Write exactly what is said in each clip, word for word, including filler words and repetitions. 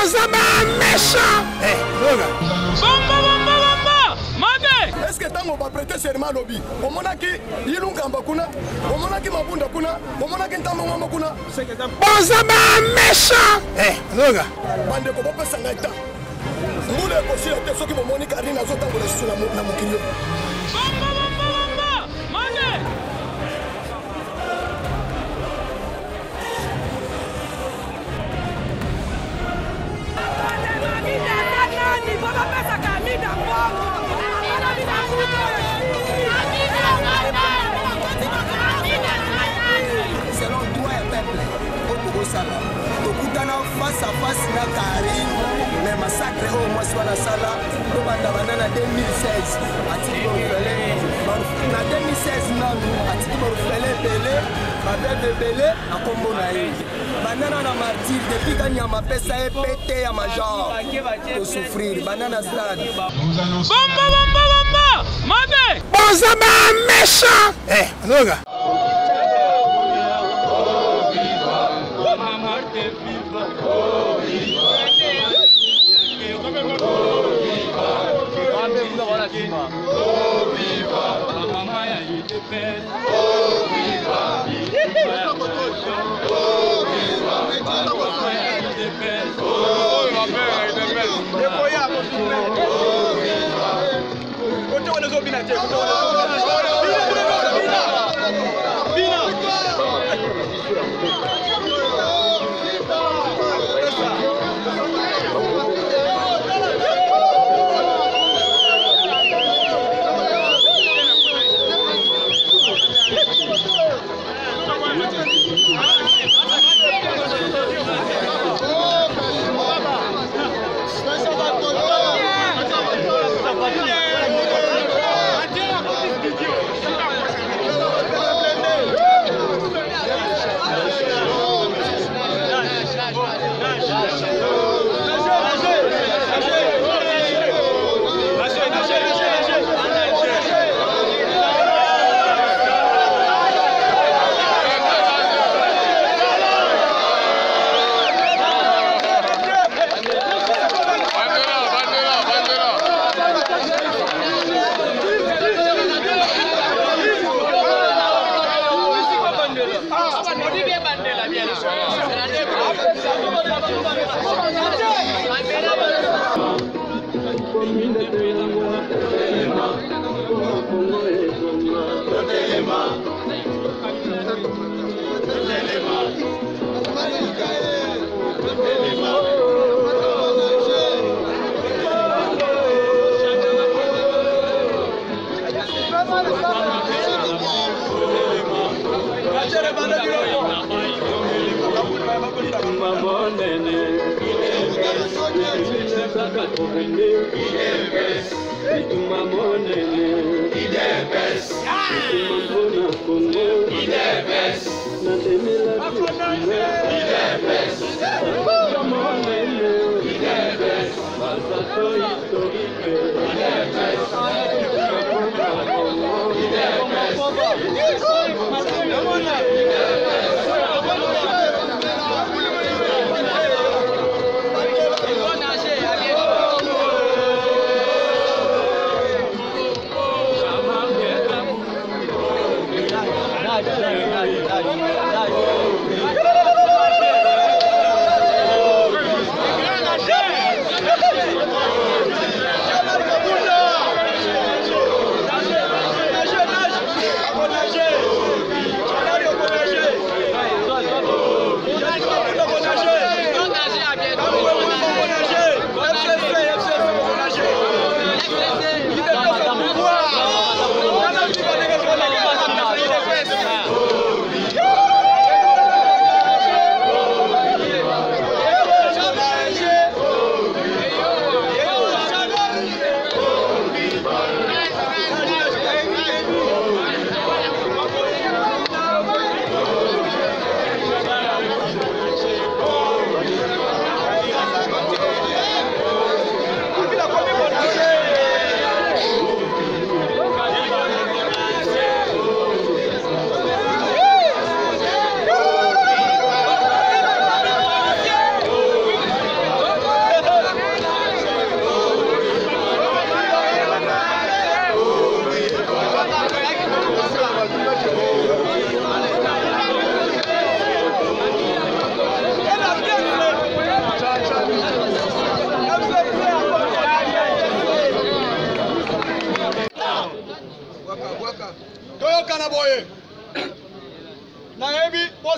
méchant. Eh, Loga. Bomba, bomba, bomba. Mabe. Est-ce que tango va prêter serment lobby? Au monaki, Yilungamba kuna, au monaki Mabunda kuna, au monaki Ntamama kuna. Bonzama méchant. Eh, Loga. Bande ko bapa sangaita. Mule ko sila te soki bomoni karina zota ko resuna na mukinyo. Bomba, bomba, bomba. Mabe. Selon toi et peuple, au Sala, au Koutana face à face na Karim, mais massacre au moins soit la Sala, au Banana deux mille seize, à Tibo Belé, na deux mille seize, à Tibo Belé, Belé, Babel Belé, à Combo Naï. Banana na martyr, depuis qu'il y a ma pesa et pété à ma jambe, pour souffrir, Banana Stade. Bomba, bomba, bomba. Mabe. Bonzama méchant. Eh, Loga.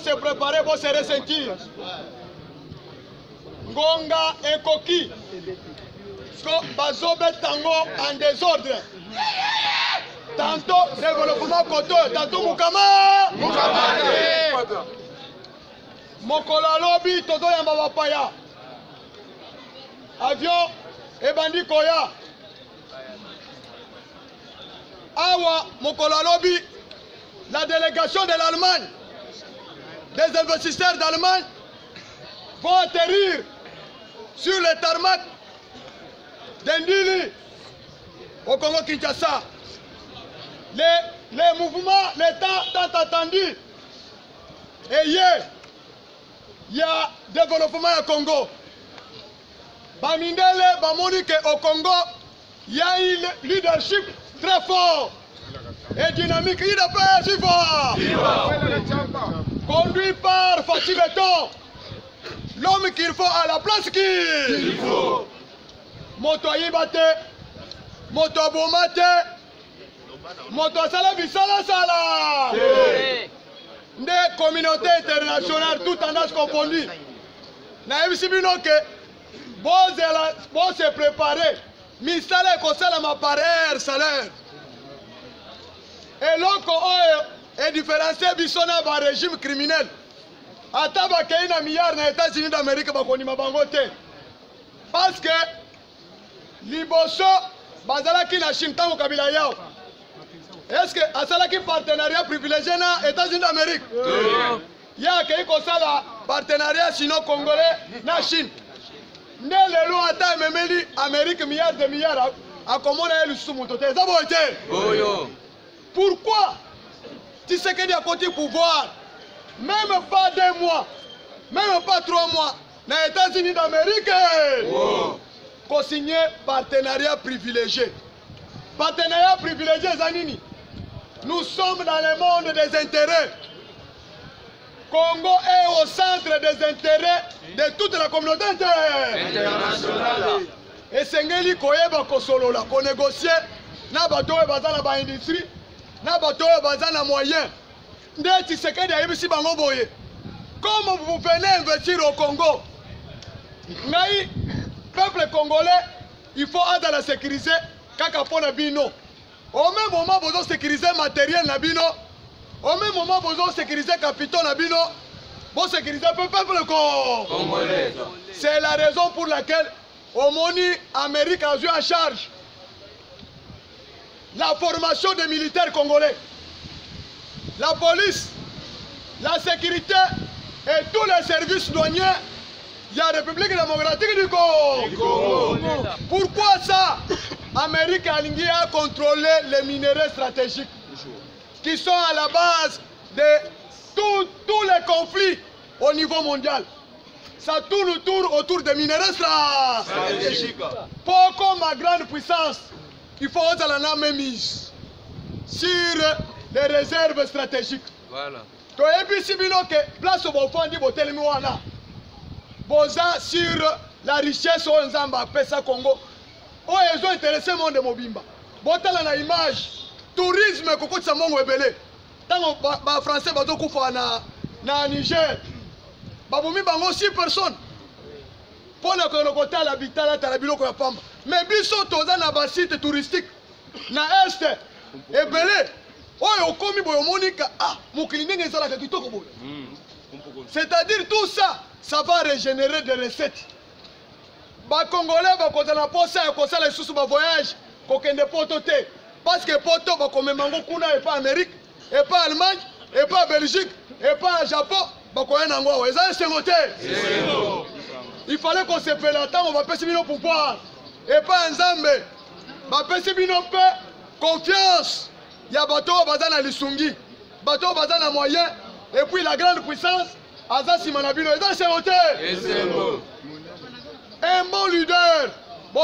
se préparer pour se ressentir. Ngonga et Koki. Bazobe Tango en désordre. Tantôt développement Koto, tantôt Mukama. Mukama. Mokola Lobi, Toto Yamba Paya. Avion et Bandi Koya. Awa Mokola Lobi, la délégation de l'Allemagne, des investisseurs d'Allemagne vont atterrir sur le tarmac d'Indili au Congo-Kinshasa. Les, les mouvements, les temps tant attendus. Et hier, il y a développement au Congo. Bamindele, Bamonique au Congo, il y a un leadership très fort et dynamique. Il n'a pas si fort. Conduit par Fatih Beton, l'homme qu'il faut à la place qu'il faut. Moto Yibate, Moto Bomate, Moto Sala Bisala Sala. Des communautés internationales, toutes tendances confondues. Naïm Sibino que bon se préparer, mi salaire concerne ma parère salaire. Et l'autre est différencié bisona par régime criminel. Ataba Keina milliard na États-Unis d'Amérique bakoni mabangote. Parce que Liboso bazalaki na Chine tango kabila yao. Est-ce que asalaki partenariat privilégié na États-Unis d'Amérique? Il y a un partenariat sino-congolais na Chine. Ne le long ata memeli Amérique milliards de milliards à comment on a eu le sous-montoté. Ça va être. Pourquoi Tshisekedi a côté pouvoir, même pas deux mois, même pas trois mois, dans les États-Unis d'Amérique, qu'on signe partenariat privilégié. Partenariat privilégié, Zanini. Nous sommes dans le monde des intérêts. Congo est au centre des intérêts de toute la communauté internationale. Et Sengeli Koyeba Kosolola, qu'on négocie, na bateau et bazana ba industrie, na bateau et bazana moyen. Nde Tshisekedi a yebisi bango boye. Comme vous venez investir au Congo, ngai peuple congolais, il faut aider la sécuriser kaka pona bino. Au même moment, vous avez sécurisé matériel na bino. Au même moment, vous avez sécurisé capitaux na bino. Vous sécurisez le peuple congolais. C'est la raison pour laquelle Omoni Amérique a eu en charge la formation des militaires congolais, la police, la sécurité et tous les services douaniers de la République démocratique du Congo. Pourquoi ça? Amérique a contrôlé les minéraux stratégiques qui sont à la base de tous les conflits au niveau mondial. Ça tourne autour, autour des minéraux stratégiques. Pour comme ma grande puissance, il faut que la même mise sur les réserves stratégiques. Voilà. Et puis si vous avez place au bon fond, vous sur la richesse au Nzamba, Pesa Congo. Oh, ils ont intéressé le monde de Mobimba. Vous avez une image. Tourisme, Koko Tsamongo Ebele. Tant que les Français sont na Niger, ils ont six personnes. Pour le côté de l'habitat, mais biso toza na ba site touristique na est Ebele. Oh, ils ont commis Monika. Ah, Moukilindé ezala kitoko boy. C'est-à-dire tout ça, ça va régénérer des recettes. Les Congolais vont faire les sous voyage kokende poto te parce que poto va comme mango kuna et pas Amérique et pas Allemagne et pas Belgique et pas Japon va koyena ngo eza sengote. Il fallait qu'on se fait l'attendre, on va passer bino pouvoir et pas Nzambe va passer bino paix confiance. Il y a bateau bazana lisungi bateau bazana moyen et puis la grande puissance azasi manabino eza sengote. Un bon leader, un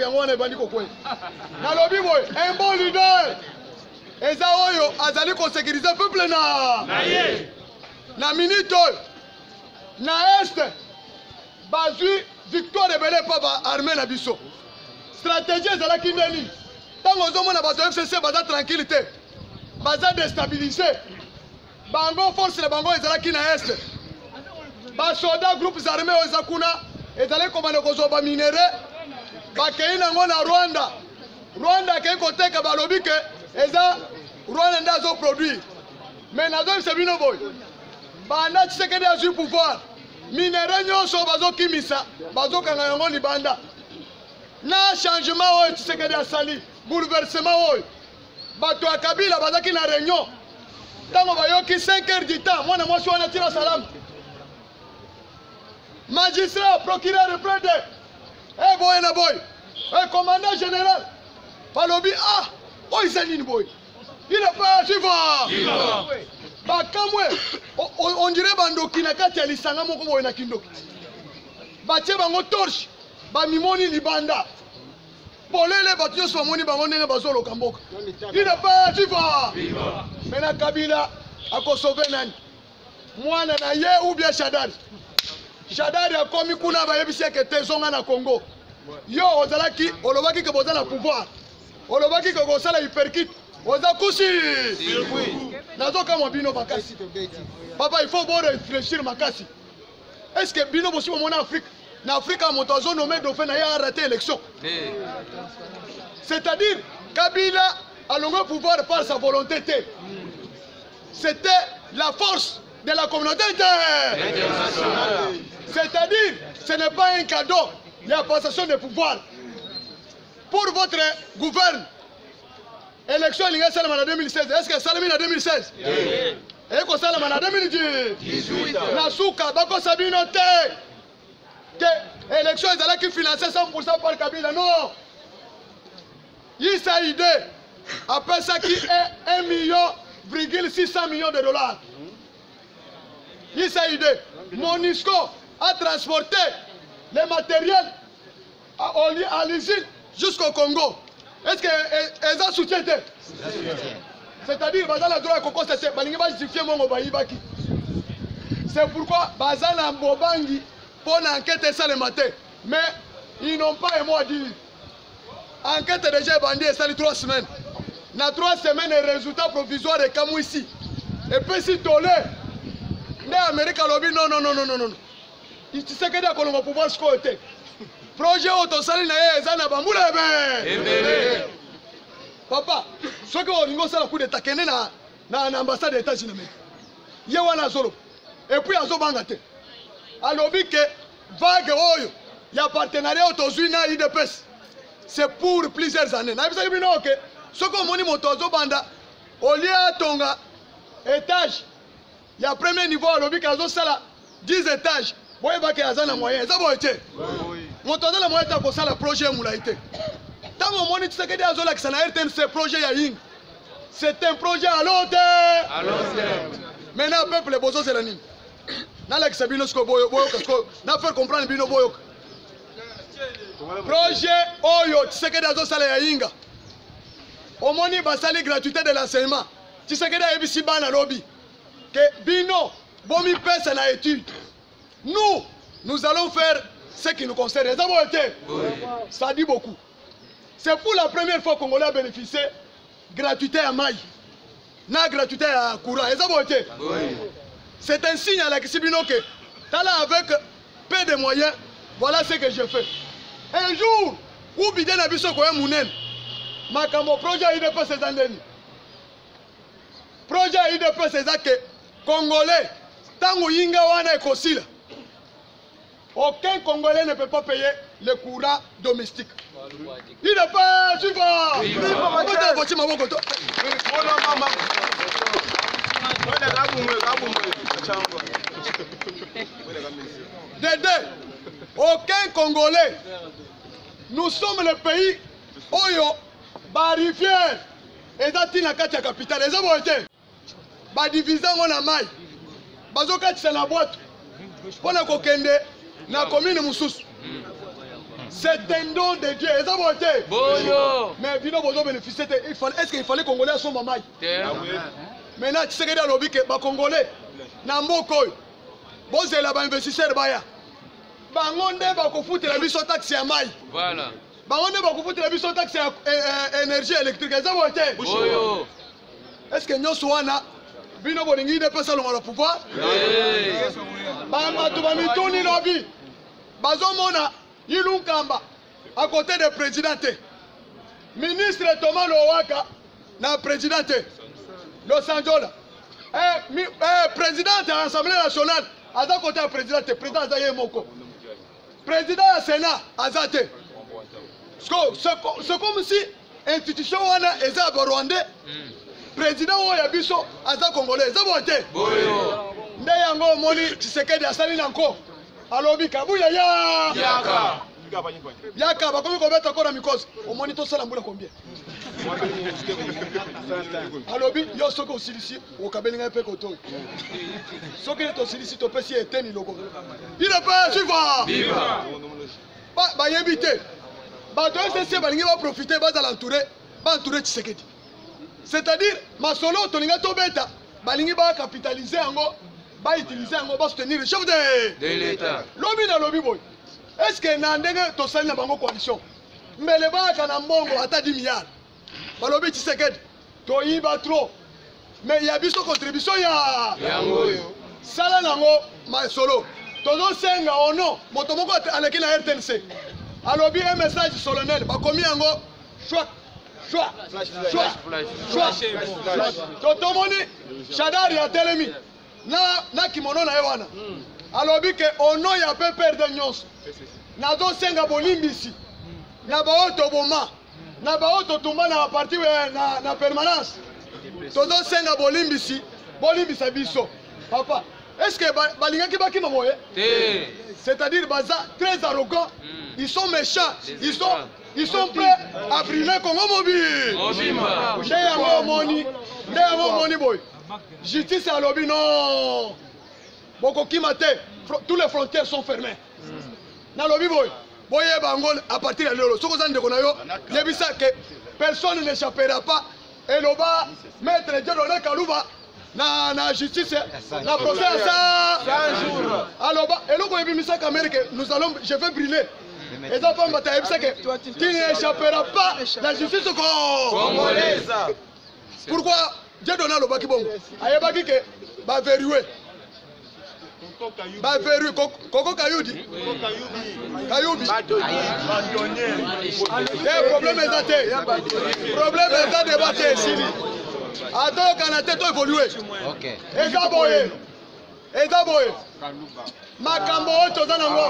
bon leader, Ezaoyo azali ko sécuriser le peuple na na minute na est bazui victoire ebele pa ba armée na biso stratégie ezalaki nini ntango ozomona bato F C C baza tranquillité baza déstabilisé bango force na bango ezalaki na est basoda groupes armés oyo eza kuna ezalaki kobanda kozwa baminere bakei nango na Rwanda. Rwanda akei koteka balobi ke eza Rwanda nde azoproduire. Mais nazoyebisa bino boye banda Tshisekedi azwi pouvoir minere nyonso bazokimisa bazokanga yango libanda na changement oyo Tshisekedi asali bouleversement oyo bato ya Kabila bazaki na réunion ntango bayoki cinq heures du temps mwana mwasi wana tira salamu magistrat procureur près de eh boy na boy eh commandant général balobi ah oyo eza nini boy il est pas suivant bakamwe on dirait bandoki na kati ya lisanga moko boye na kindoki batie bango torche bamimoni libanda polele bato nyonso bamoni bango ndenge bazoloka mboka il est pas suivant mais na Kabila akosauve nani mwana na ye ou bien Shadari Shadari akomi kuna bayebisi eke te zonga na Congo yo ozalaki olobaki ke boza na pouvoir olobaki ke kosala hyperkit oza kusi nazokamwa bino makasi papa il faut bon réfléchir makasi est-ce que bino bosi bomona Afrique na Afrique moto azo nommé dauphin na ya raté élection c'est-à-dire Kabila a le pouvoir par sa volonté. C'était la force de la communauté internationale. C'est-à-dire, ce n'est pas un cadeau, la passation de pouvoir. Pour votre gouverne, élection en deux mille seize, est-ce que Salamine en deux mille seize? Et que Salamine en deux mille dix-huit. Nasuka, Bako Sabino Te. Que l'élection est là qui finançait cent pour cent par Kabila. Non. Il s'est aidé. Après ça qui est un million virgule six cents millions de dollars. Il s'est aidé. Monisco a transporté les matériels à l'usine jusqu'au Congo. Est-ce qu'ils ont soutien? C'est-à-dire, Bazala droit à Coco, c'est justifier mon Baïbaki. C'est pourquoi Bazala Bobangi pour enquêter ça le matin. Mais ils n'ont pas un mot à dire. Enquête déjà bandit et ça les trois semaines. Dans trois semaines, les résultats provisoires de Kamou ici. Et puis si tolé, l'Amérique a lobby, non, non, non, non, non, non. Tu sais que d'accord, on va pouvoir se côté. Projet autosali na ye ezana bambula ben. Papa, ce que on ça la coup de takene na na ambassade des États-Unis. Ye wana zolo. Et puis azo bangate. A lobby que vague oyo, il y a partenariat autosui na I D P S. C'est pour plusieurs années. Na bisa bino que ce que moni motozo banda au lieu tonga étage. Il y a premier niveau à lobby kazo sala dix étages. Boye ba ke azana moyen. Ça boye té. Motozo la moyen ta ko sala projet moulaité. Tango moni Tshisekedi azola ki sana R T N C projet ya ying. C'est un projet à long terme. À long terme. Maintenant peuple bozo c'est la nini. Na la kisabino sko boyo boyo kasko na faire comprendre bino boyo. Projet Oyo, Tshisekedi azo sala ya yinga. Omoni basali gratuité de l'enseignement. Tshisekedi a ebisi bana lobby. Que bino, bomi pesa na étude. Nous, nous allons faire ce qui nous concerne. Ça dit beaucoup. C'est pour la première fois que Congolais a bénéficié gratuité à maille. Na gratuité à courant. C'est un signe à la Kisibino que là avec peu de moyens, voilà ce que je fais. Un jour, où bidé na biso koye munen, makambo projet I D P S andeni. Projet I D P S que Congolais, tango yinga wana ekosila. Aucun Congolais ne peut pas payer le courant domestique. Il n'est pas suivant. Dédé, aucun Congolais. Nous sommes le pays Oyo, Barifière, et Zatina Katia capitale. Les hommes ont été. Badivisant on a maille. Bazoka c'est la boîte. Pour la kokende, na commune Moussous. C'est un don de Dieu. Les hommes ont été. Mais Bino Bozo bénéficier. Est-ce qu'il fallait Congolais son maille? Maintenant, tu sais que dans le lobby, les Congolais, Namoko, Bozé là-bas, investisseur Baya. Bangonde va foutre la mission taxe à maille. Voilà. Bangonde va foutre la mission taxe à énergie électrique. Est-ce que nous sommes bino bolingi de pesa longa le pouvoir bato bamituni lobi bazomona Ilunkamba à côté du président ministre Thomas Lowaka na président Los Angeles eh, mi, eh, président de l'Assemblée nationale à côté du président président Azaye Moko président du Sénat Azate c'est comme si institution wana eza Rwandais président oya biso aza congolais eza bote nde yango moni Tshisekedi asali nanko alobi kabuya ya yaka yaka bakomi kobeta kona mikosi omoni tosala mbula combien alobi yo soki osilisi okabelinga mpe kotoyi soki neti osilisi topesi eteni loko ine mpe suiva bayebi te bato esese balingi baprofite bazala entouré baentouré Tshisekedi c'est-à-dire masolo tolinga tobeta balingi bakapitalize yango bautilize yango basoutenir le chef de l'État lobi na lobi boy est-ce que na ndenge tosali na bango coalition mbele baka na mbongo ata dix milliards balobi Tshisekedi toyiba trop mais ya biso contribution ya yango sala nango masolo tozo senga ono moto moko aleki na R T N C alobi un message solennel bakomi yango choc choc choc choc totomoni Shadari ya telemi na na kimono na yewana alobi ke ono ya pe perdre nyonso nazo senga bolimbisi na baoto boma na baoto tumba na parti na na permanence tozo senga bolimbisi bolimbisa biso papa est-ce que balingaki bakima moye c'est-à-dire baza très arrogant ils sont méchants ils sont ils sont prêts à brûler Congo mobile nde yango moni nde yango moni boy justice à lobby non Boko Kimate, tous les frontières sont fermées. Na lobby boy, boye bangol à partir de lolo. Soko zande konayo, yebisa que personne n'échappera pas. Et l'oba maître Dieudonné Kalouba na na justice na procès à ça. Alors bah et loko yebimisa qu'Amérique nous allons je vais brûler. Et ça pas mbata yebisa que tu n'échapperas pas la justice congolaise. Pourquoi Dieudonné Loba kibongo? Ayebaki que ba verrouiller. Ba verrouiller Koko Kayudi. Kayubi. Le problème est daté. Problème est daté débatté ici. Attends Canada to évoluer. OK. Et ça boye. Et ça boye. Makambo toza nango.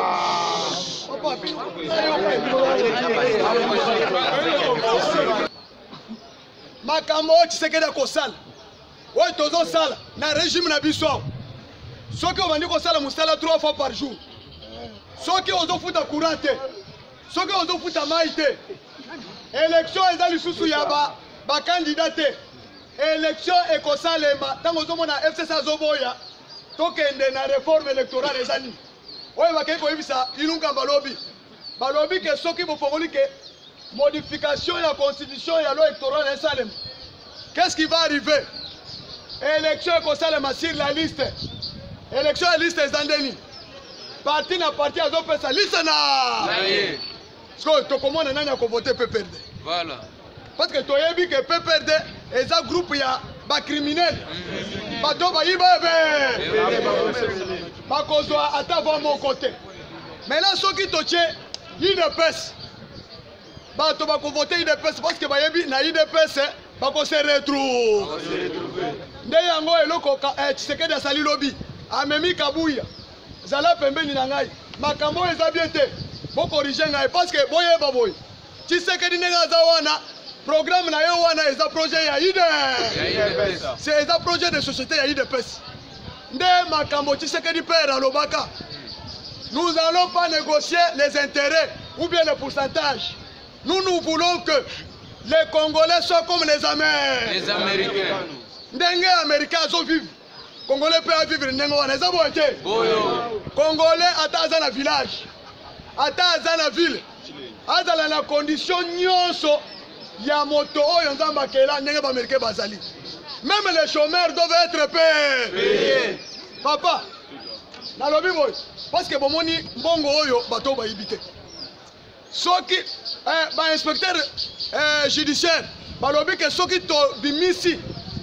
Makambo Tshisekedi kosala. Oyo tozo sala na régime na biso. Soki obandi kosala musala trois fois par jour. Soki ozofuta courant te. Soki ozofuta mai te. Élection eza lisusu ya ba ba candidat te. Élection ekosalema tango ozomona F C C azoboya tokende na réforme électorale ezali. Oyo bakei koyebisa Ilunga balobi. Balobi ke soki bofongoli ke modification de la constitution et la loi électorale en Salem. Qu'est-ce qui va arriver? Élection et sur la liste. Élection et liste Zandeni. Parti na parti à zopé sa liste na. Parce que tu comment on a voté P P R D. Voilà. Parce que tu as vu que P P R D est un groupe ya ba criminel. Ba to ba yiba be. Ba kozo ata va mon côté. Maintenant ceux qui te tient, il ne pèse. Bah tu vas voter I D P S parce que bayebi na I D P S ba ko se retrouve. Nde yango eloko eh Tshisekedi asali lobby amemi kabuya. Zala pembeni na ngai. Makambo eza bien te. Bo corriger ngai parce que boye ba boy. Tshisekedi nenga za wana programme na yo wana eza projet ya I D P S. C'est eza projet de société ya I D P S. Nde makambo Tshisekedi père alobaka. Nous n'allons pas négocier les intérêts ou bien le pourcentage. Nous, nous voulons que les Congolais soient comme les Américains. Les Américains. Ndengue Américains sont vivre. Congolais peuvent vivre ndengue wana eza boye. Congolais ataza na village. Ataza na ville. Azala na condition nyonso ya moto oyo nzamba kela ndenge ba Américains bazali. Même les chômeurs doivent être payés. Papa. Na lobi boy. Parce que bomoni mbongo oyo bato ba yibite. Soki eh ba inspecteur eh judiciaire balobi que soki to bimisi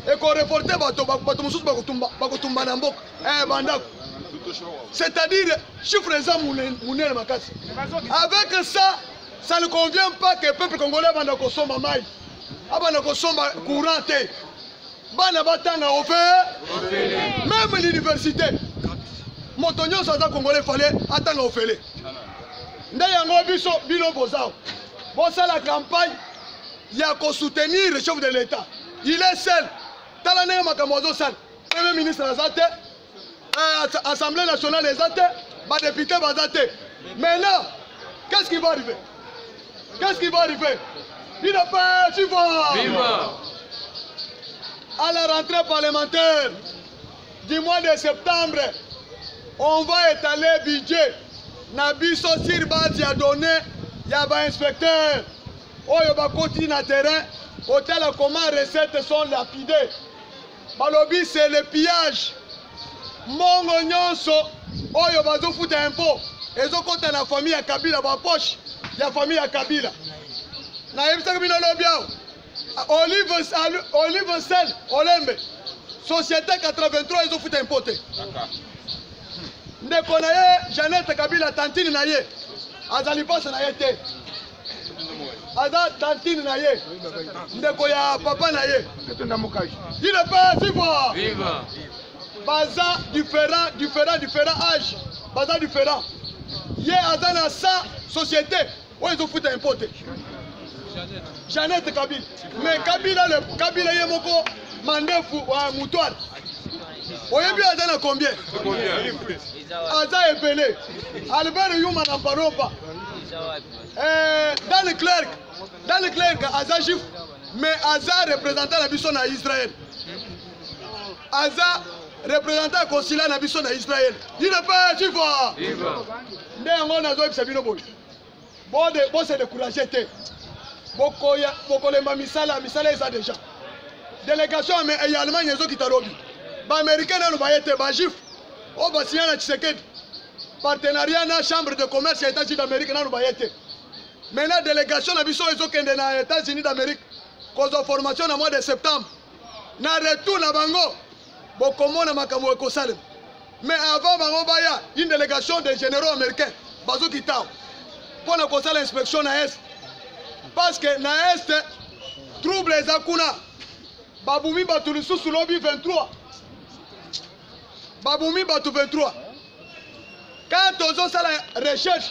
ekoreporte bato bato mosusu bakotumba na mboka bandako. C'est-à-dire chiffre eza munene makasi. Avec ça, ça ne convient pas que le peuple congolais banda kosomba mai, abanda kosomba courant te, bana batanga ofele, même l'université. Moto nyonso aza congolais fallait atanga ofele. Nde yango biso bino bozao. Bosa la campagne, il y a qu'à soutenir le chef de l'État. Il est seul. Tala nenge makamozo sal. Premier ministre azate, euh, Assemblée nationale azate, ba député bazate. Maintenant, qu'est-ce qui va arriver? Qu'est-ce qui va arriver? Il n'a pas suivant. À la rentrée parlementaire du mois de septembre, on va étaler budget. Nabiso sur base ya donné, ya ba inspecteur. Oyo ba koti na terrain, hôtel comment recettes sont lapidées. Balobi c'est le pillage. Mongo nyonso oyo bazo futa impôt. Ezo kota na famille ya Kabila ba poche ya famille ya Kabila. Na yebisa bino lobiao. Olive Olive Sel Olembe. Société quatre-vingt-trois ezo futa impôt te. Ndeko na ye Jeannette Kabila tantine na ye. Azali pasa na ye te. Aza tantine na ye. Ndeko ya papa na ye. Il est pas vivant. Viva. Baza différent, différent, différent âge. Baza différent. Ye aza na sa société. Où ils ont foutu un pote. Jeannette Kabila. Mais Kabila le Kabila ye moko mandefu wa mutual. Oyebi aza na combien? Aza epelé. Albert Yuma na paropa. Euh, dans le clerc, dans le clerc, Aza Jif, mais Aza représentant la mission à Israël. Aza représentant le consulat la mission à Israël. Il n'est pas Jif. Néanmoins, on a besoin de Sabino Boy. Bon, c'est découragé. Bokoya, Bokolema Misala, Misala est déjà. Délégation et Allemagne, ils ont quitté l'Obi. Les Américains n'ont pas été Bajif. Oh, bah, si on a Tshisekedi. Partenariat na chambre de commerce des États-Unis d'Amérique na nubayete. Maintenant délégation na biso ezo kende na États-Unis d'Amérique cause de formation na mois de septembre. Na retour na bango bokomo na makambo ekosale. Mais avant bango baya une délégation des généraux américains bazo kitao. Pour na kosala inspection na est. Parce que na est trouble les akuna. Babumi batu lisusu lobby vingt-trois. Babumi batu vingt-trois. Quand on a la recherche,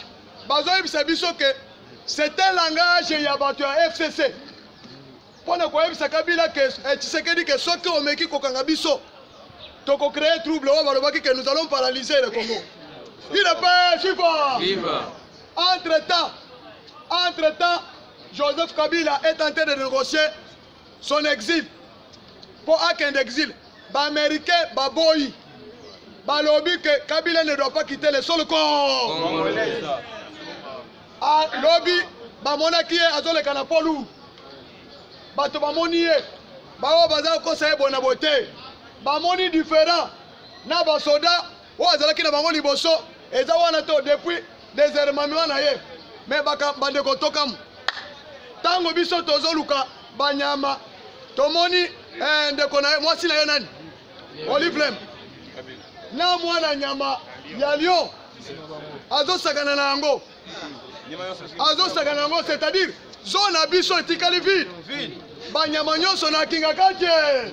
c'est un langage et il y a un F C C. Pour ne pas dire que Tshisekedi que ceux qui ont mis Kokangabiso, tu as créé un trouble, que nous allons paralyser le Congo. Il n'est pas suivant. Entre-temps, entre-temps, Joseph Kabila est en train de négocier son exil. Pour un exil, les Américains, les Boyi. Balobi que Kabila ne doit pas quitter le sol corps. Ah, lobby, bamona qui est azole kanapolu. Bato bamoni e. Bawo baza ko sa bona bote. Bamoni différent. Na ba soda, o azala kina bango liboso, eza wana to depuis désarmement na ye. Mais baka bande ko tokam. Tango biso tozoluka banyama. Tomoni eh ndeko na moi si na ye nani? Olivlem. Na mwana nyama ya lion azo sakana na yango azo sakana yango c'est-à-dire zone abiso etikali vide banyama nyonso na kinga kate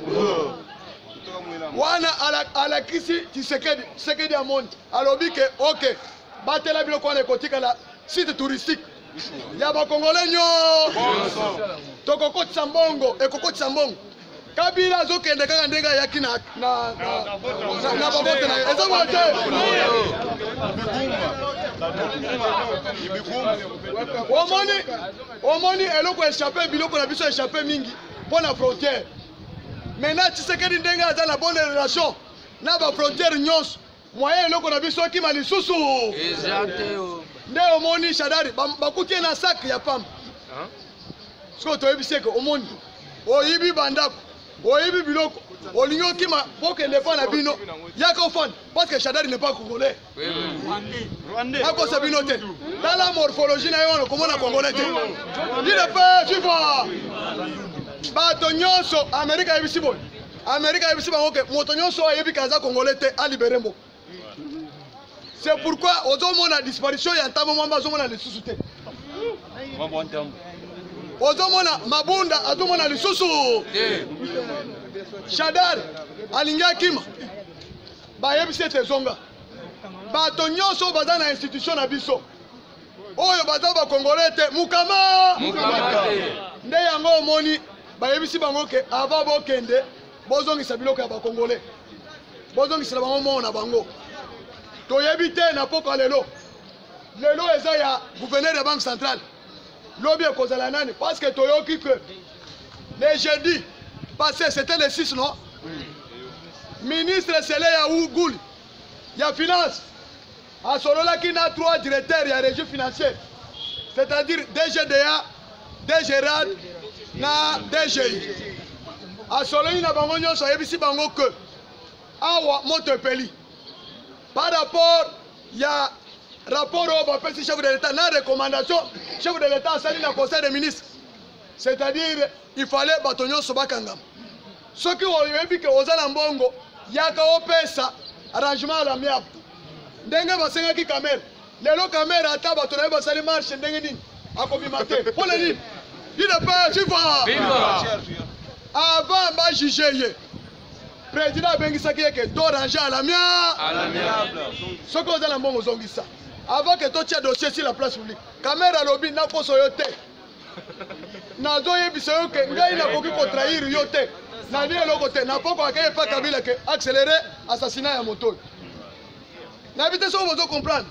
wana ala ala kisi Tshisekedi Tshisekedi amoni alobi ke OK batela biloko wana ekotika la site touristique ya ba congolais nyo tokokotisa mbongo ekokotisa mbongo Kabila azo kende kaka ndenga yaki na na na na babote na ezo wote omoni omoni eloko échappé biloko na biso échappé mingi pour la frontière. Maintenant Tshisekedi ndenga aza na bonne relation na ba frontière nyonso moyen eloko na biso ki malisusu nde omoni Shadari bakutie na sac ya pamba sko to ebise ko omoni oyibi bandako oyibi biloko olingo kima boke ne pas na bino yako fond parce que Shadari n'est pas congolais rwandais ako sabino te dans la morphologie na yo comment na congolais te il est pas tu vois bato nyonso America ebisi boy Amérique a bango ke moto nyonso ayebi kaza congolais te a libéré mbo. C'est pourquoi ozomona disparition ya ntamo mwamba ozomona lisusu te. Ozomona mabunda azomona lisusu te. Shadar alingia kima bayebi sete zonga. Bato nyonso baza na institution na biso. Oyo baza ba congolais te mukama mukama te. Nde yango omoni bayebisi bango ke ava bokende bozongisa biloko ya ba congolais. Bozongisa bango mona bango. Toyebi te na poko lelo. Lelo eza ya gouverneur de banque centrale. Lobi ekozala nani parce que toyoki que le jeudi passé c'était le six non. Ministre Sele ya Ougoul ya finance a solola qui na trois directeurs ya régie financière. C'est-à-dire D G D A, D G R A D na D G I. A sololi na bango nyonso yebisi bango que awa moto peli. Par rapport ya rapport au bapesi chef de l'État na recommandation chef de l'État sali na conseil des ministres. C'est-à-dire il fallait bato nyonso bakangama. Soki oyebi ke ozala mbongo yaka opesa arrangement à l'amiable. Ndenge basengaki kamera. Lelo kamera ata bato na basali marche ndenge nini akobima te. Pour le nini il ne pas suivre. Avant ba juger ye. Président bengisaki yeke do ranger à l'amiable. Soki ozala mbongo zongisa. Avant que tu aies dossier sur la place publique. Kamera lobby na poso yo te. Nazo yebisa yo ke ngai na koki ko trahir yo te. Na ni eloko te na poko akeye pa Kabila ke accélérer assassinat ya moto. Na vite so vous comprendre.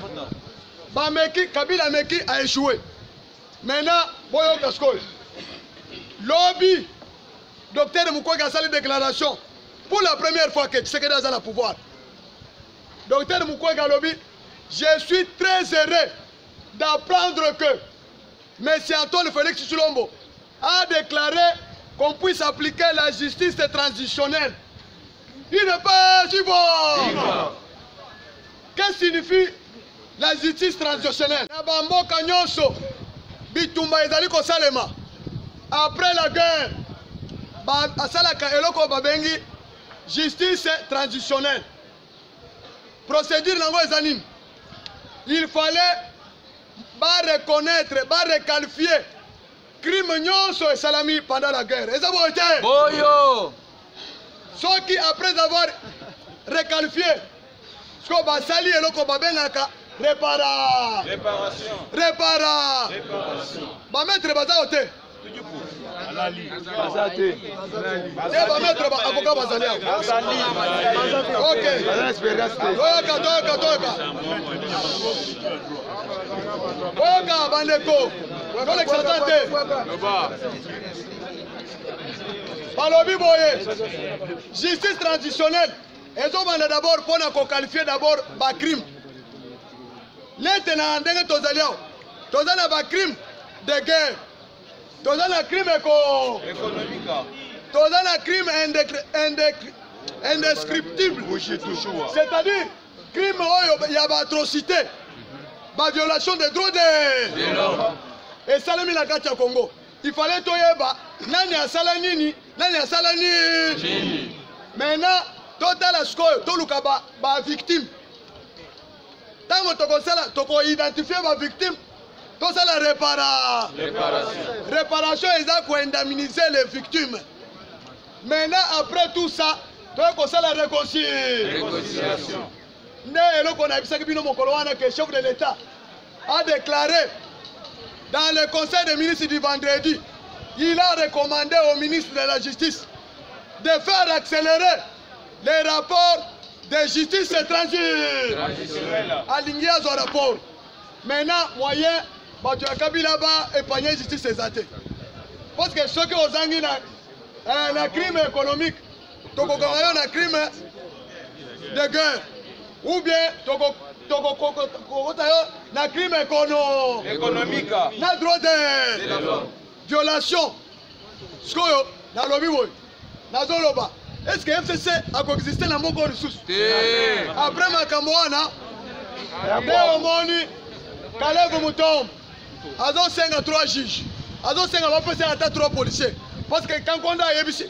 Ba meki Kabila meki a échoué. Maintenant boyo kaskol. Lobby docteur Mukwege a sali déclaration pour la première fois que Tshisekedi a le pouvoir. Docteur Mukwege a lobby. Je suis très heureux d'apprendre que M. Antoine Félix Tshilombo a déclaré qu'on puisse appliquer la justice transitionnelle. Il n'est pas si bon. Qu'est-ce que signifie la justice transitionnelle? Après la guerre, justice transitionnelle. Procédure nango il fallait pas reconnaître, pas requalifier crime nyonso et salami pendant la guerre. Et ça va être Boyo. Ceux qui après avoir requalifié, ce qu'on va salir et l'on va benaka répara. Réparation. Répara. Réparation. Va mettre baza ote. Bazate. Va mettre avocat bazali. Ok. Toka toka toka. Oka bandeko. Dans l'excellente. Balobi boye. Justice transitionnelle. Ils ont d'abord pour qualifier d'abord ba crime. Maintenant ndenge tozaliao. Tozana ba crime de guerre. Tozana crime économique. Tozana crime indescriptible. C'est-à-dire crime il y a ba atrocité. Ba violation des droits de l'homme. Et salami la Gacha Congo. Il fallait toyeba nani asala nini, nani asala nini. Maintenant, total score, toluka ba ba victime. Tango toko sala, toko identifier ba victime. To sala répara. Réparation. Réparation est pour indemniser les victimes. Maintenant, après tout ça, toko sala réconciliation. Ne eloko na bisaki bino mokolo wana que chef de l'État a déclaré dans le conseil des ministres du vendredi, il a recommandé au ministre de la Justice de faire accélérer les rapports de justice étrangère. Aligné à son rapport. Maintenant, moyen, Batu Kabila va épargner justice exatée. Parce que ceux qui ont zangé un crime économique, Togo un crime de guerre. Ou bien Togo na crime économique, na droit de violation. Skoyo na lobi boy, na zoloba. Est-ce que F C C a coexisté dans mon ressources? Après ma camoana, Léo Moni, Caleb Moutom, Azo cinq à trois juges, Azo cinq à passer à trois policiers. Parce que Kankonda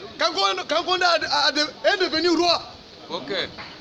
est devenu roi. Ok.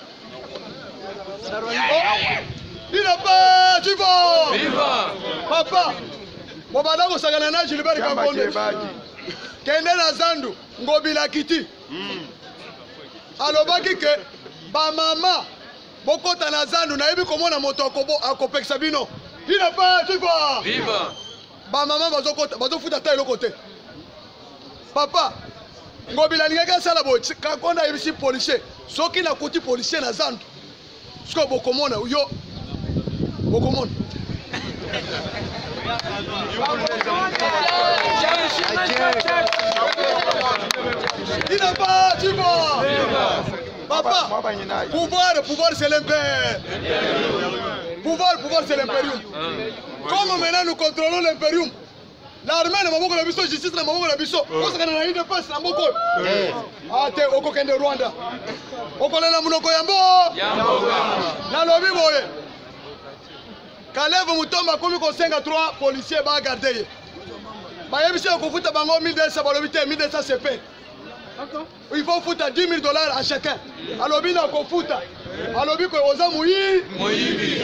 Oh, il n'a pas, tu vas. Viva. Papa. Bobada ko sagana na Gilbert Kankonde. Kende na Zandu, ngobila kiti. Alobaki ke ba mama bokota na Zandu na yebi komona moto akobo akopekisa bino. Il n'a pas, tu vas. Viva. Ba mama bazokota bazofuta ta eloko te. Papa, ngobila lingaka sala bo Kankonda yebisi policier. Soki na koti policier na Zandu. Sko bokomona yo bokomona. Il n'a pas, tu vois. Papa, pouvoir, pouvoir c'est l'impérium. Pouvoir, pouvoir c'est l'impérium. Comme maintenant nous contrôlons l'impérium, l'armée ne m'a pas la biso, justice ne m'a pas la biso. Parce qu'on a eu des passes dans beaucoup. Ah, t'es au coquin de Rwanda. Au coquin de Mounoko Yambo. Na lobi boye. Kalev Moutomba comme ko cinquante-trois policiers ba garder. Ba yebisi ko futa bango mille deux cents balobité mille deux cents C P. Il faut foutre dix mille dollars à chacun. Alobi na ko futa. Alobi ko oza muyi. Muyibi.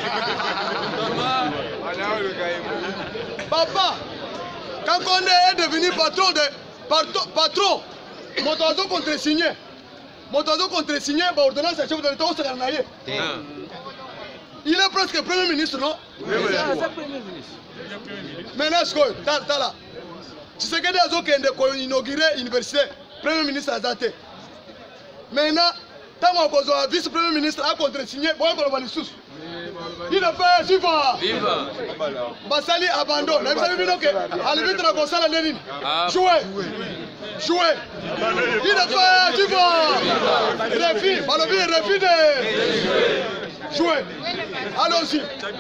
Papa, quand on est devenu patron de patron, patron mon oiseau contre-signé. Mon oiseau contre-signé, bah ordonnance à chef de l'État au Sénat. Il est presque premier ministre, non? Oui, oui. C'est premier ministre. Maintenant, t'as là. Tu sais que des autres qui ont inauguré l'université, premier ministre a daté. Maintenant, tant qu'on a vice-premier ministre a contre-signé, bon, on va les sous. Il a fait suivant. Viva. Basali abandon. Vous savez bien que à l'ivre de la console Lénine. Jouer. Jouer. Il a fait suivant. Refi. Balobi refi de. Jouer. Allons-y.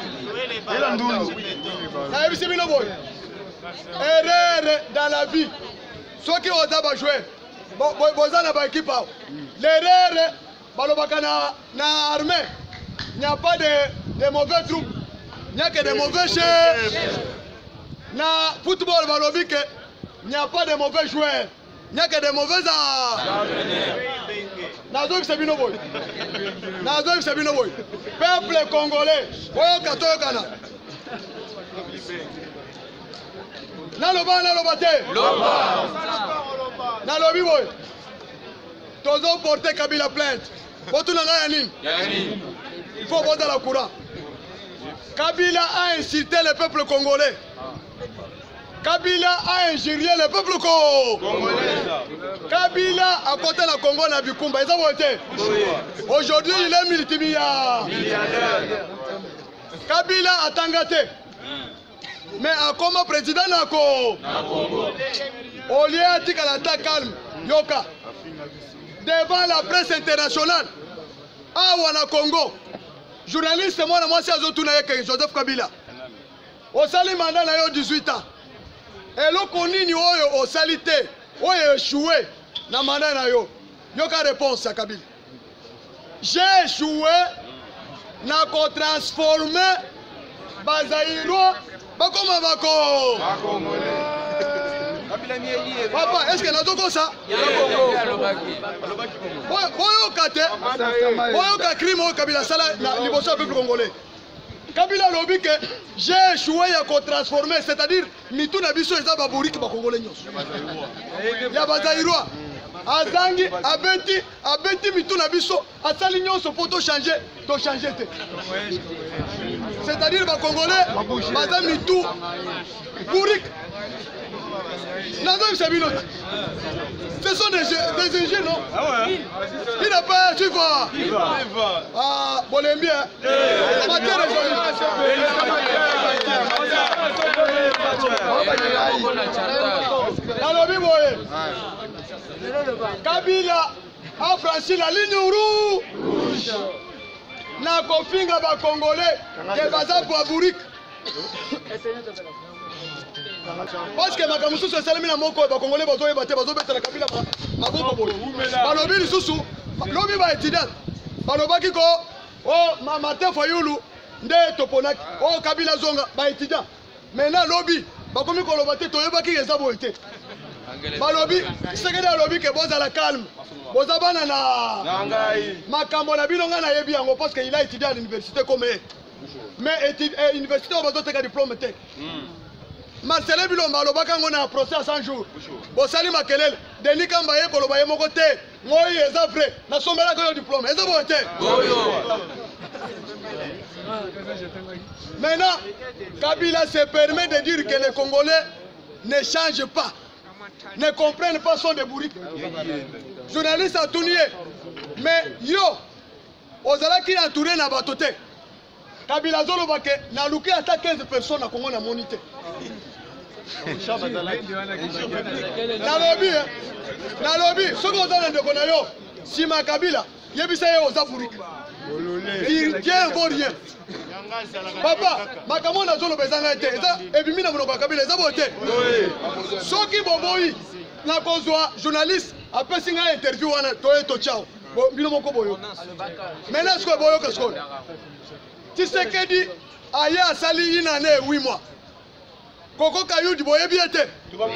Ça y est, c'est bien boy. Erreur dans la vie. Ceux qui ont d'abord joué. Bozan n'a pas équipe. L'erreur. Balobaka na armée. Il n'y a pas de, de mauvais troupes, il n'y a que de mauvais chefs. Dans le football, il n'y a pas de mauvais joueurs, il n'y a que de mauvais arts. Nazo Sabino Boy. Nazo Sabino Boy. Peuple congolais, Oyo Katoyo Kana. Naloba, naloba te. Loba. Nalobi Boy. Tozo porter Kabila plainte. Botu nanga yanin. Yanin. Il faut voir dans le courant. Kabila a insulté le peuple congolais. Kabila a injurié le peuple congolais. Kabila a côté la Congo na Bikumba. Ils ont voté. Aujourd'hui, il est multimilliardaire. Kabila a tangaté. Mais à comment président Nako? Au lieu de dire calme, Yoka. Devant la presse internationale. Ah, wana Congo. Journaliste, moi, moi, c'est Joseph Kabila. Au sali mandat, il a dix-huit ans. Et l'on connaît au salité, où il a échoué dans le mandat. Il y a une réponse à Kabila. J'ai échoué, n'a transformé Bazaïro, Bakoma Bako. Papa, est-ce que nous avons ça? Kabila lobi que j'ai échoué à transformer, c'est-à-dire mitou na biso eza baburiki ba congolais nyonso. Ya bazairwa. Azangi abeti abeti mitou na biso asali nyonso pour to changer, to changer te. C'est-à-dire ba congolais baza mitou buriki. Ce sont des, des ingés, non? Ah ouais. Il n'a pas, tu vois. Ah, bon, l'aime bien. Alors, Kabila a franchi la ligne rouge. Na kofinga ba Congolais, ke baza Boaburik. Parce que ma mususu esalemi na moko ba Congolais bazoyeba te bazobetela Kabila maboko boye. Balobi lisusu lobi ba étudiant. Balobaki ko oh Martin Fayulu nde toponaki. Oh Kabila zonga ba étudiant. Maintenant lobi bakomi koloba te toyebaki eza boye te. balobi Tshisekedi alobi ke bozala calme boza bana na makambo na bino nga na yebi yango parce qu'il a étudié à l'université comme eux mais université bazoteka diplôme te Marcel Bilomba alobaka ngo na procès à cent jours bosali makelele Denis Kamba ye koloba ye moko te moi eza vrai na sombela ko diplôme eza bo te maintenant Kabila se permet de dire que les Congolais ne changent pas ne comprennent pas son débourri journaliste a tourné mais yo ozalaki entouré na bato te Kabila zoloba ke na luki ata quinze personnes na Congo na monité na lobby na lobby soko ozana ndeko na yo sima Kabila yebisa ye oza bourri il tient vaut rien papa makambo na zolo bezanga te eza ebimi na monoko Kabila eza bote soki boboyi na kozwa journaliste apesi nga interview wana toye to chao bino moko boyo maintenant ce que boyo que ce qu'on Tshisekedi aye asali une année huit mois Koko Kayudi boyebi ete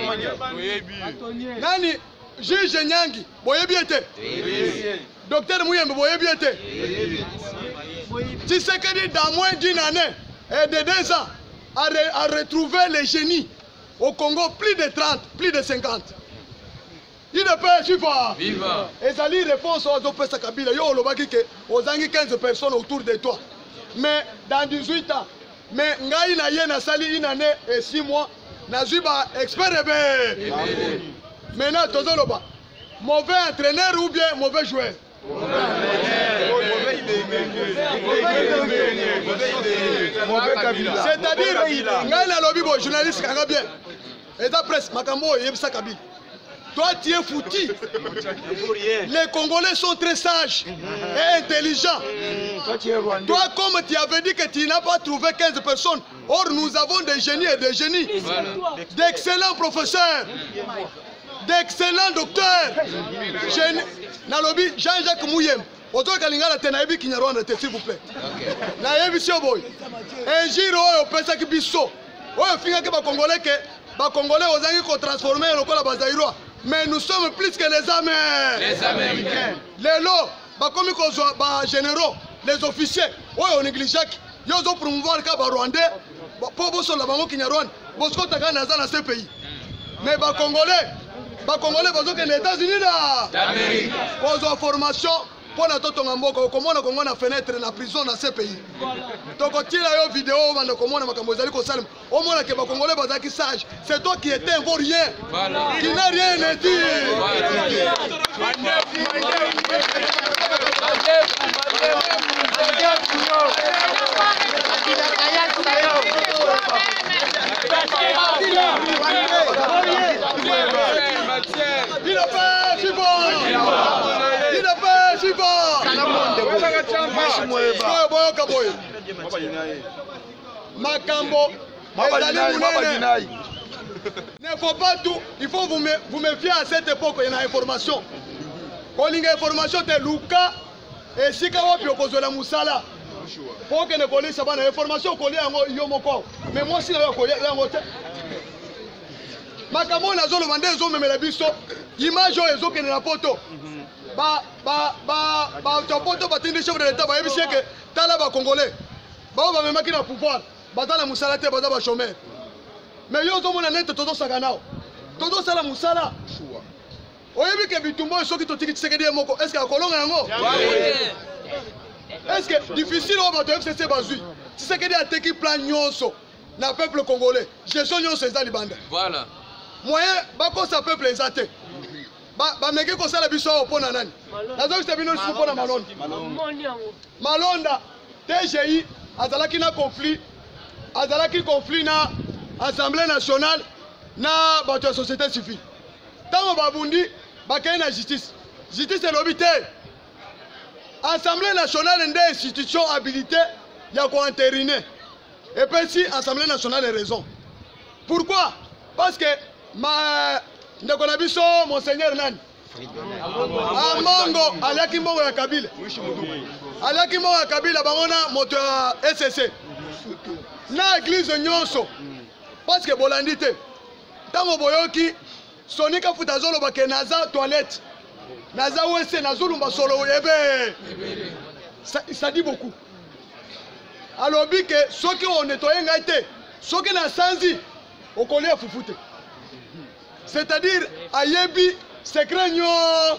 nani juge Nyangi boyebi ete docteur Mouyembe boyebi ete Tshisekedi dans moins d'une année et de deux ans a, re, a retrouvé les génies au Congo, plus de trente, plus de cinquante. Il ne peut suivre. Et ça lui réponse aux autres Kabila. Yo olobaki ke ozangi quinze personnes autour de toi. Mais dans dix-huit ans, mais ngai na ye na sali une année et six mois na zuba expert ebe. Maintenant tozoloba mauvais entraîneur ou bien mauvais joueur. C'est-à-dire, ngai na lobi bo journaliste kanga bien. Et ta presse makambo yebisa Kabila. Toi tu es foutu. Les Congolais sont très sages et intelligents. Toi comme tu avais dit que tu n'as pas trouvé quinze personnes. Or nous avons des génies et des génies. D'excellents professeurs. D'excellents docteurs. Nalobi Jean-Jacques Mouyem. Oto kalingala te na yebi Kinyarwanda te s'il vous plaît. Na yebi sio boy. Un jour oyo pesa ki biso. Oyo finga ke ba Congolais ke ba Congolais ozangi ko transformer lokola bazairwa. Mais nous sommes plus que les Américains. Les Américains. Les lots, bah comme ils généraux, les officiers, ouais on néglige. Ils ont promouvoir les Rwandais, pour vous sur la banque Kinyarwanda, parce qu'on t'a gagné dans ce pays. Mais bah Congolais, bah Congolais, parce que les États-Unis là, d'Amérique, pour la formation, pour la Totongambo, comment on a Congo na fenêtre la prison dans ce pays. Donc quand il y a une vidéo, on a comment on a Kamozali Kosalem, au moins que les Congolais bazaki sage, c'est toi qui étais un vaut rien, qui n'a rien à dire. Il a pas suivant. Il a pas suivant. Makambo. Ne faut pas tout. Il faut vous, me, vous méfier à cette époque. Il y a une information. Quand il y a une information, c'est Luka. Et si vous avez la Moussala. Pour que ne police pas l'information qu'on a yomoko. Mais moi si la collé la moto. Makambo na zolo vande zo memela biso. Image oyo ke na poto. Ba ba ba ba to poto batindi chef de l'état ba yebisi ke tala ba congolais. Ba ba memaki na pouvoir. Ba tala musala te ba ba chômeur. Mais yo zo mona net toto sakanao. Toto sala musala. Oyebi ke bitumbo soki to tiki Tshisekedi moko. Est-ce que akolonga yango? Est-ce que difficile au bateau F C C bazui? Tshisekedi a teki plan nyonso na peuple congolais. Gestion nyonso eza libanda. Voilà. Moyen bako sa peuple ezate. Ba ba meke ko sala biso opona nani? Nazo se bino su pona Malonda. Malonda T G I azalaki na conflit. Azalaki conflit na Assemblée nationale na bato ya société civile. Tango babundi bakay na justice. Justice elobité. Assemblée nationale est une institution habilitée à entériner. Et puis si Assemblée nationale a raison. Pourquoi? Parce que ma Ndekonabiso, Monseigneur Nan. Amongo, Alaki Mongo ya Kabila. Alaki Mongo ya Kabila, Bangona, moteur S S C. Na église Nyonso. Parce que Bolandite. Tango Boyoki, Sonic a foutu azolo bake naza toilette. Naza wese nazulumba solo ebe. Ça, ça dit beaucoup. Alors que ceux qui ont nettoyé ngaite, ceux qui n'ont sanzi, au collier foufoute. C'est-à-dire ayebi secret nyo.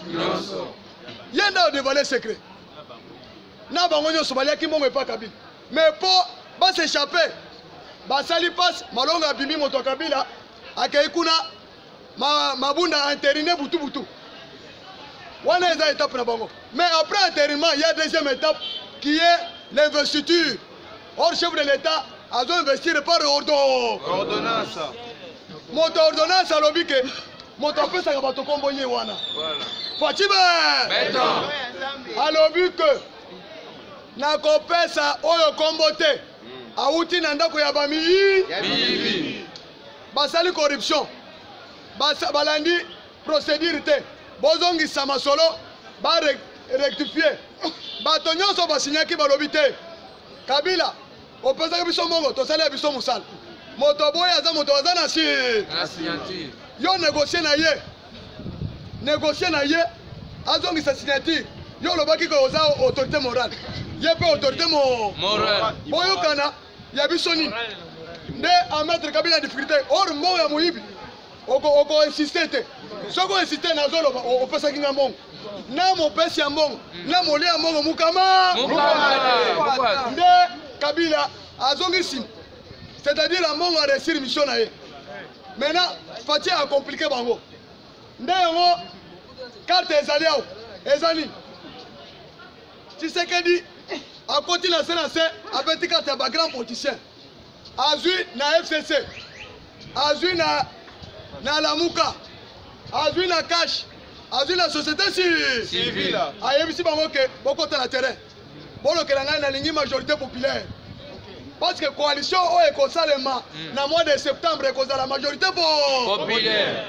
Yenda dévoiler secret. Na bangonyo sobalia ki mongo pas Kabila. Mais pour pas s'échapper, ba sali passe malonga bimi moto Kabila akaikuna ma mabunda intériné butu butu. Wana eza étape na bango. Mais après intérinement, il y a deuxième étape qui est l'investiture. Or chef de l'État a dû investir par ordonnance. Moto ordonnance alobi ke moto pesa ka bato kombonye wana. Voilà. Fatima. Beton. Alobi ke na kopesa oyo kombote. Auti na ndako ya bami. Bibi. Basali corruption. Basa balandi procédure te. Bozongi sama solo ba rectifier. Bato nyonso basinyaki balobi te. Kabila opesa biso mongo to sala biso musala. Moto boya za moto za na si. Na signature. Yo négocier na ye. Négocier na ye. Azongi sa signature. Yo lobaki ko za autorité morale. Ye pe autorité mo morale. Boyo kana ya biso ni. Nde a mettre Kabila difficulté. Or mo ya moyibi. Oko oko insister te. Soko insister na zolo opesa kinga mongo. Na mo pesi ya mongo. Na mo lia mongo mukama. Mukama. Nde Kabila azongi sim. C'est-à-dire la mongo a réussi mission na ye. Maintenant, Fatia a compliqué bango. Nde yango carte ezali awo. Ezali. Tshisekedi a continué à se lancer avec carte ya ba grand politicien. Azui na F C C. Azui na na Lamuka. Azui na Cash. Azui la société civile. Ayebisi bango ke boko ta na terrain. Bolo ke na lingi majorité populaire. Parce que la coalition est consalement dans le mois de septembre et la majorité populaire.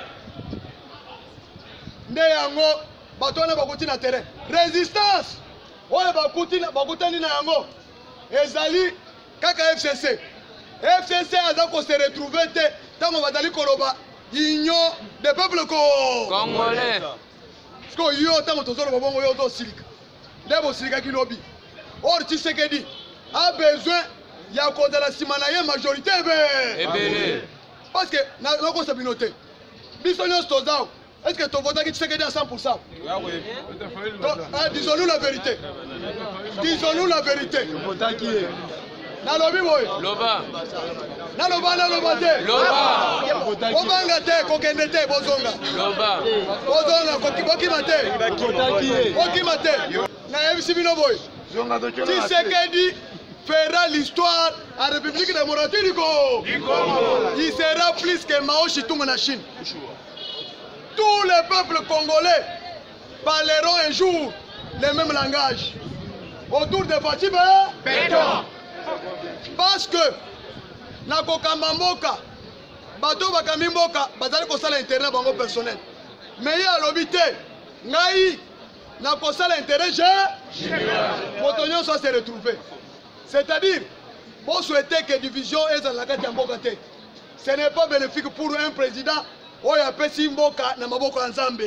Néango, batona bakuti na terrain. Résistance. Oye bakuti na bakutani na yango. Ezali kaka F C C. F C C a donc se retrouver te tango bazali koloba union des peuples congolais. Parce que yo tango tozolo babongo yo to silika. Ndebo silika kilobi. Or Tshisekedi a besoin il y a encore de la simanaye majorité parce que na ko sabinoté bisonyo stozao est-ce que ton vote qui Tshisekedi à cent pour cent? Disons-nous la vérité. Disons-nous la vérité. Na lobi boy. Loba. Na loba na loba te. Loba. Obanga te kokende te bozonga. Loba. Bozonga kokiboki mate. Boki mate. Na M C bino boy. Tshisekedi fera l'histoire à la République démocratique du Congo. Il sera plus que Mao Tse-tung en Chine. Tous les peuples congolais parleront un jour le même langage. Autour de Fatima Beton. Parce que na kokamba mboka bato bakambi mboka bazali kosala intérêt bango personnel. Mais il y a l'obité ngai na kosala intérêt général. Moto nyonso se retrouver. C'est-à-dire, vous souhaitez que division est dans la carte de ce n'est pas bénéfique pour un président qui a fait Mboka na maboko nzambe.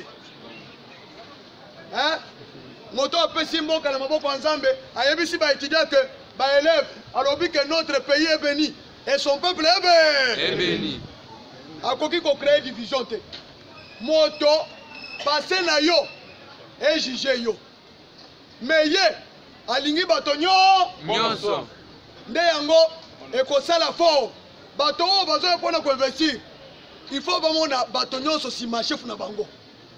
Hein? Moto a fait Mboka na maboko nzambe, a yebisi ba étudiant que ba élève alors que notre pays est béni et son peuple est béni. A koki ko créer division te. Moto passer na yo et juger yo. Mais ye alingi bato nyonso nde yango ekosala fort bato oyo bazoya mpona koinvestir il faut bamona bato nyonso nsima chef na bango.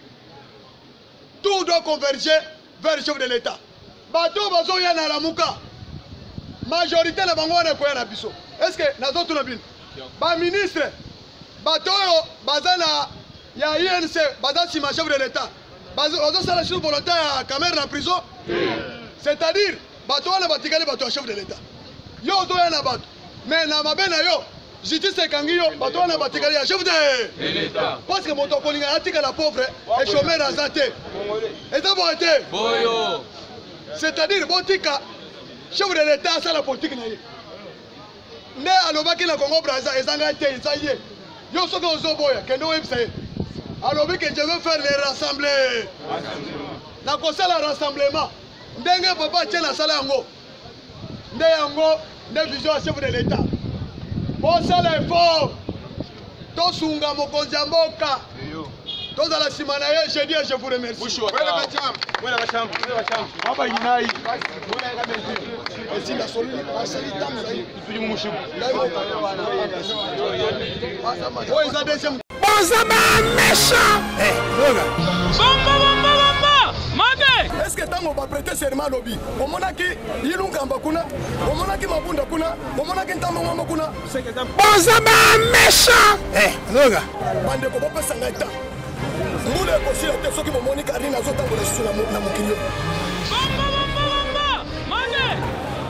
Tout doit converger vers le chef de l'État. Bato oyo bazoya na Lamuka majorité na bango wana ekoya na biso. Est-ce que nazotuna bino baministre bato oyo baza na ya I N C baza nsima chef de l'État bazosala sur volontaire ya Cameroun na prison. C'est-à-dire, bato wana batikali bato ya chef de l'État. Yo ozoya na bato. Mais na mabe na yo, justice ekangi yo, bato wana batikali ya chef de l'État. Parce que moto kolinga atika la pauvre et chômeur aza te. Eza boye te. Boyo. C'est-à-dire, botika chef de l'État asala politique na ye. Ne alobaki na Congo Brazza ezanga te, eza ye. Yo soki ozoboya, kende oyebisa ye. Alors que je veux faire les rassembler. Na kosa la rassemblement. Ndenge papa tient la salle yango. Nde yango, nde vision chef de l'État. Bon ça l'effort. To sunga mokonzi ya mboka. Tous à la Simanaye, je dis et je vous remercie. Est-ce que tango va prêter serment lobby? Omonaki Ilungamba kuna, omonaki Mabunda kuna, omonaki Ntambo Mama kuna. Bonzama méchant. Eh, Noga. Bande ko papa sangata. Mule ko sila te soki bomoni karina zotambola sula na mukilio. Bomba bomba bomba. Mane.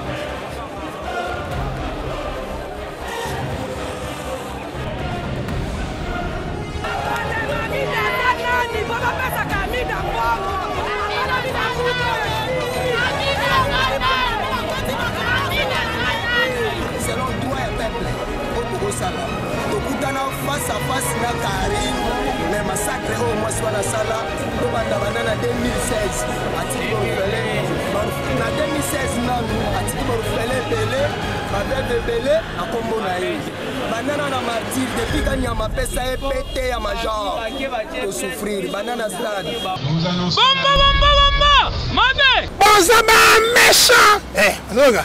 Selon toi et peuple, au Sala, tokutana face à face na Karim, mais massacre au moins soit la Sala, au Bandabana deux mille seize, à Tibor Pelé, na deux mille seize, à Tibor Pelé, Pelé, Babel Belé, à Combo Naï. Banana na martyr, depuis quand Nyama pesa est pété à ma jambe, de souffrir, banana stade. Bomba bomba bomba. Mane. Bonzama méchant. Eh, Noga.